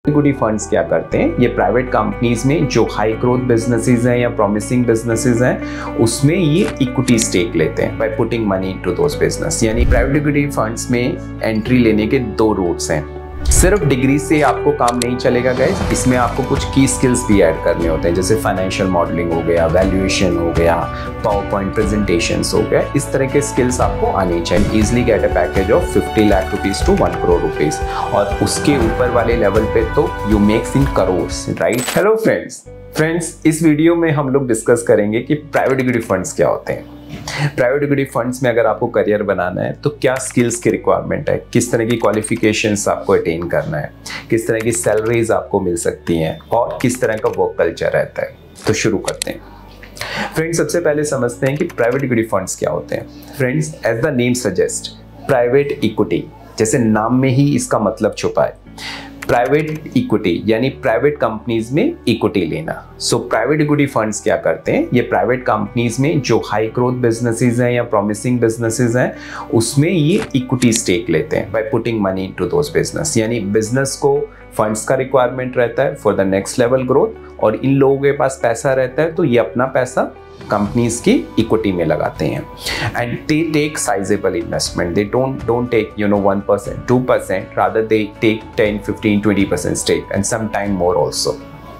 Equity funds क्या करते हैं, ये प्राइवेट कंपनीज में जो हाई ग्रोथ बिजनेसेस हैं या प्रॉमिसिंग बिजनेसेस हैं उसमें ये इक्विटी स्टेक लेते हैं by putting money into those business. यानी प्राइवेट इक्विटी फंड्स में एंट्री लेने के दो रूट्स हैं। सिर्फ डिग्री से आपको काम नहीं चलेगा गाइस, इसमें आपको कुछ की स्किल्स भी ऐड करने होते हैं, जैसे फाइनेंशियल मॉडलिंग हो गया, वैल्यूएशन हो गया, पावर पॉइंट प्रेजेंटेशंस हो गया। इस तरह के स्किल्स आपको आनी चाहिए। Easily get a package of 50 lakh rupees to 1 crore rupees, और उसके ऊपर वाले लेवल पे तो you makes in crores, right. Hello friends, इस वीडियो में हम लोग डिस्कस करेंगे कि प्राइवेट इक्विटी फंड्स क्या होते हैं। प्राइवेट इक्विटी फंड्स में अगर आपको करियर बनाना है तो क्या स्किल्स की रिक्वायरमेंट है, किस तरह की क्वालिफिकेशंस आपको अटेन करना है, किस तरह की सैलरीज आपको मिल सकती हैं, और किस तरह का वर्क कल्चर रहता है। तो शुरू करते हैं। फ्रेंड्स, सबसे पहले समझते हैं कि प्राइवेट इक्विटी फंड्स क्या होते हैं। Friends, as the name suggest, private equity, जैसे नाम में ही इसका मतलब छुपा है। प्राइवेट इक्विटी यानी प्राइवेट कंपनीज में इक्विटी लेना। सो प्राइवेट इक्विटी फंड्स क्या करते हैं, ये प्राइवेट कंपनीज में जो हाई ग्रोथ बिजनेसेस हैं या प्रॉमिसिंग बिजनेसेस हैं उसमें ये इक्विटी स्टेक लेते हैं by putting money into those business. यानी बिजनेस को फंड्स का रिक्वायरमेंट रहता है for the next level growth, और इन लोगों के पास पैसा रहता है तो ये अपना पैसा कंपनीज की इक्विटी में लगाते हैं। And they take sizable investment, they don't take 1%, 2%, rather they take 10, 15, 20% stake and sometime more also।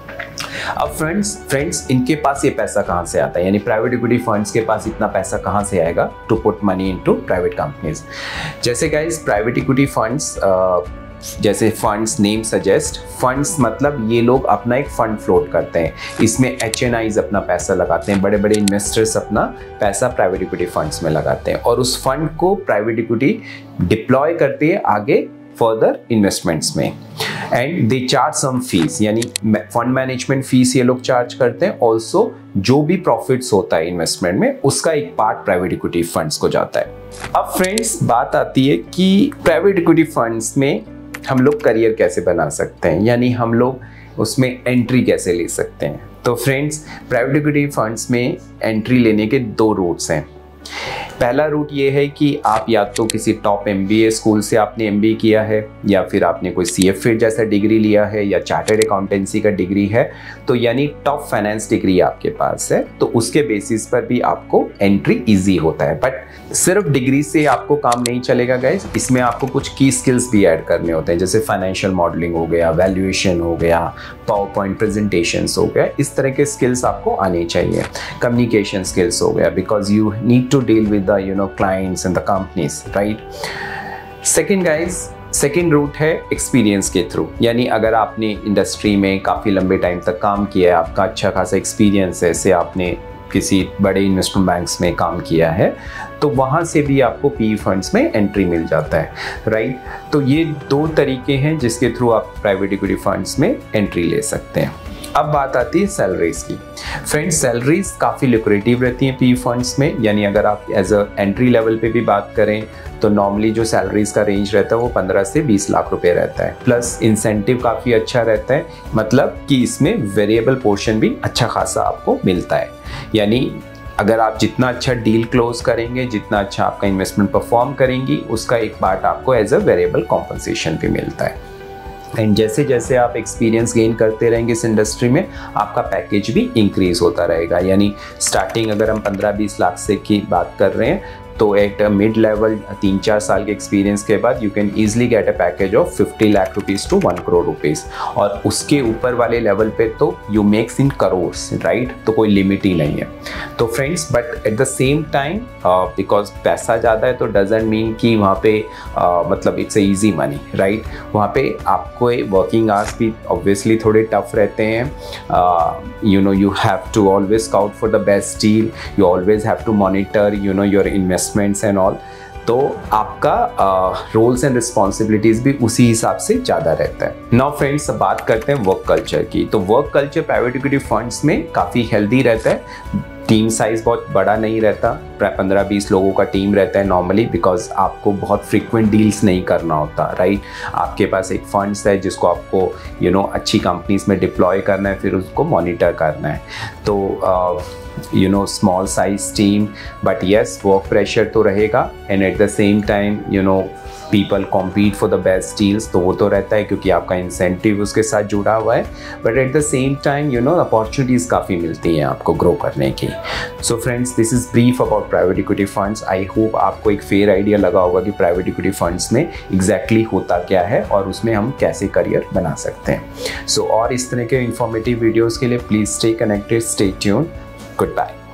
अब फ्रेंड्स इनके पास ये पैसा कहाँ से आता है, यानी प्राइवेट इक्विटी फंड्स के पास इतना पैसा कहाँ से आएगा to put money into private companies. जैसे गाइस, प्राइवेट इक्विटी फंड्स, जैसे फंड्स नेम सजेस्ट, फंड्स मतलब ये लोग अपना एक फंड फ्लोट करते हैं। इसमें HNIs अपना पैसा लगाते हैं, बड़े बड़े इन्वेस्टर्स अपना पैसा प्राइवेट इक्विटी फंड्स में लगाते हैं, और उस फंड को प्राइवेट इक्विटी डिप्लॉय करती है आगे फर्दर इन्वेस्टमेंट्स में। And they charge some fees, यानी फंड मैनेजमेंट फीस ये लोग चार्ज करते हैं। ऑल्सो जो भी प्रॉफिट्स होता है इन्वेस्टमेंट में उसका एक पार्ट प्राइवेट इक्विटी फंड्स को जाता है। अब फ्रेंड्स, बात आती है कि प्राइवेट इक्विटी फंड्स में हम लोग करियर कैसे बना सकते हैं, यानी हम लोग उसमें एंट्री कैसे ले सकते हैं। तो फ्रेंड्स, प्राइवेट इक्विटी फंड्स में एंट्री लेने के दो रूट्स हैं। पहला रूट ये है कि आप या तो किसी टॉप MBA स्कूल से आपने MBA किया है, या फिर आपने कोई CFA जैसा डिग्री लिया है, या चार्टर्ड अकाउंटेंसी का डिग्री है, तो यानी टॉप फाइनेंस डिग्री आपके पास है, तो उसके बेसिस पर भी आपको एंट्री इजी होता है। बट सिर्फ डिग्री से आपको काम नहीं चलेगा गाइस, इसमें आपको कुछ की स्किल्स भी ऐड करने होते हैं, जैसे फाइनेंशियल मॉडलिंग हो गया, वैल्यूएशन हो गया, पावर पॉइंट प्रेजेंटेशंस हो गया। इस तरह के स्किल्स आपको आने चाहिए। कम्युनिकेशन स्किल्स हो गया, because you need to deal with the clients and the companies, right? Second route है एक्सपीरियंस के थ्रू, यानी अगर आपने इंडस्ट्री में काफ़ी लंबे टाइम तक काम किया है, आपका अच्छा खासा एक्सपीरियंस है, से आपने किसी बड़े इन्वेस्टमेंट बैंक्स में काम किया है, तो वहाँ से भी आपको PE फंड्स में एंट्री मिल जाता है, राइट। तो ये दो तरीके हैं जिसके थ्रू आप प्राइवेट इक्विटी फंड्स में एंट्री ले सकते हैं। अब बात आती है सैलरीज की। फ्रेंड्स, सैलरीज काफ़ी लुक्रेटिव रहती हैं PE फंड्स में, यानी अगर आप एज अ एंट्री लेवल पे भी बात करें तो नॉर्मली जो सैलरीज का रेंज रहता है वो 15 से 20 लाख रुपए रहता है। प्लस इंसेंटिव काफ़ी अच्छा रहता है, मतलब कि इसमें वेरिएबल पोर्शन भी अच्छा खासा आपको मिलता है। यानी अगर आप जितना अच्छा डील क्लोज करेंगे, जितना अच्छा आपका इन्वेस्टमेंट परफॉर्म करेंगी, उसका एक पार्ट आपको एज अ वेरिएबल कॉम्पनसेशन भी मिलता है। एंड जैसे जैसे आप एक्सपीरियंस गेन करते रहेंगे इस इंडस्ट्री में, आपका पैकेज भी इंक्रीज होता रहेगा। यानी स्टार्टिंग अगर हम 15-20 लाख से की बात कर रहे हैं, तो एट मिड लेवल 3-4 साल के एक्सपीरियंस के बाद you can easily get a package of 50 lakh rupees to 1 crore rupees, और उसके ऊपर वाले लेवल पे तो you makes in crores, right. तो कोई लिमिट ही नहीं है। तो friends, but at the same time because पैसा ज़्यादा है तो डजेंट मीन कि वहाँ पे मतलब it's a easy money, right. वहाँ पे आपको वर्किंग आवर्स भी ऑब्वियसली थोड़े टफ रहते हैं। You have to always scout for the best deal, you always have to monitor your investments and all। तो आपका रोल्स एंड रिस्पॉन्सिबिलिटीज भी उसी हिसाब से ज़्यादा रहता है। नाउ फ्रेंड्स, बात करते हैं वर्क कल्चर की। तो work culture private equity funds में काफ़ी हेल्दी रहता है। टीम साइज बहुत बड़ा नहीं रहता, 15-20 लोगों का टीम रहता है नॉर्मली, बिकॉज आपको बहुत फ्रीक्वेंट डील्स नहीं करना होता, राइट। आपके पास एक फंड्स है जिसको आपको अच्छी कंपनीज में डिप्लॉय करना है, फिर उसको मॉनिटर करना है। तो small size team, but yes work pressure तो रहेगा, and at the same time people compete for the best deals, तो वो तो रहता है क्योंकि आपका इंसेंटिव उसके साथ जुड़ा हुआ है, but at the same time you know opportunities काफ़ी मिलती हैं आपको ग्रो करने की। So friends, this is brief about private equity funds. I hope आपको एक फेयर आइडिया लगा होगा कि प्राइवेट इक्विटी फंड्स में एग्जैक्टली होता क्या है और उसमें हम कैसे करियर बना सकते हैं। सो और इस तरह के इंफॉर्मेटिव वीडियोज़ के लिए please stay connected, stay tune, good bye.